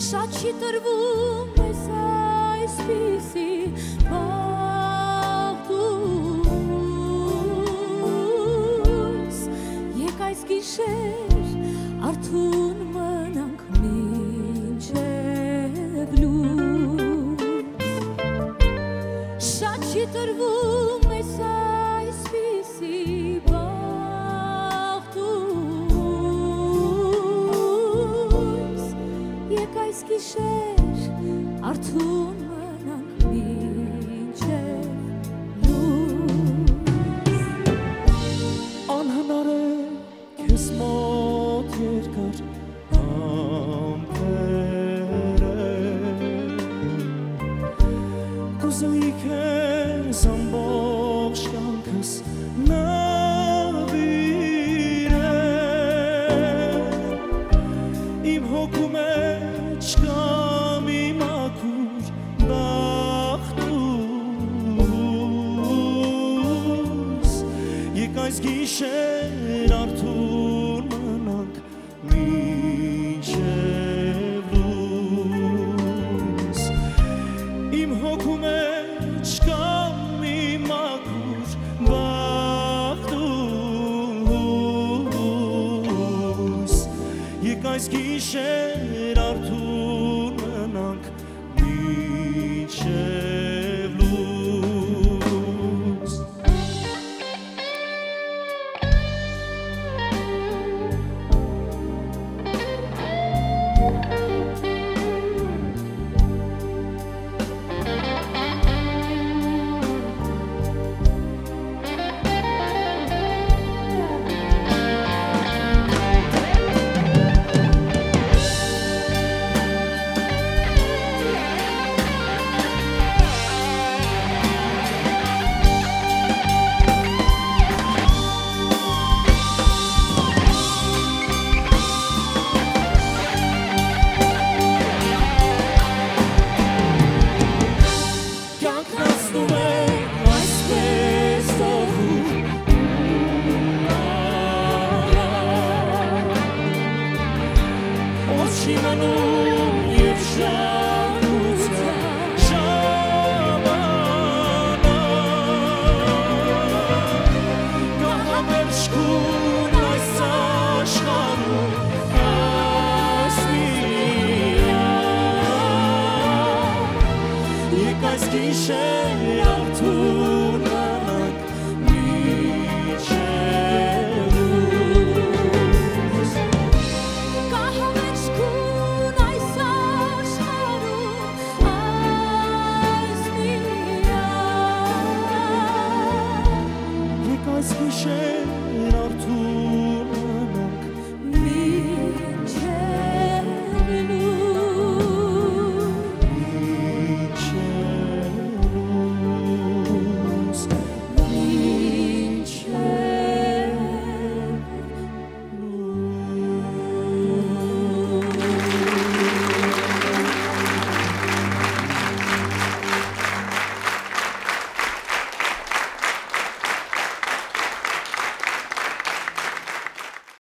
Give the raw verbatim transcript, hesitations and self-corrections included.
Շատ չի տրվում ես այսպիսի բաղդուս Եկ այս գիշեր արթուն մնանք մինչև լույս Շատ չի տրվում ես այսպիսի բաղդուս Եկ այս գիշեր արթուն մնանք մինչև լույս Անհնար է քեզ մոտ երկար ամպերը Կուզեի քեզ ամբողջ կյանքս նվիրել Իմ հոգու մեջ կա մի մաքուր բախտուս Եկ այս գիշեր արթուն մնանք մինչև լույս Իմ հոգու մեջ կա մի մաքուր բախտուս Եկ այս գիշեր արթուն մնանք մինչև լույս Շիմանում և շա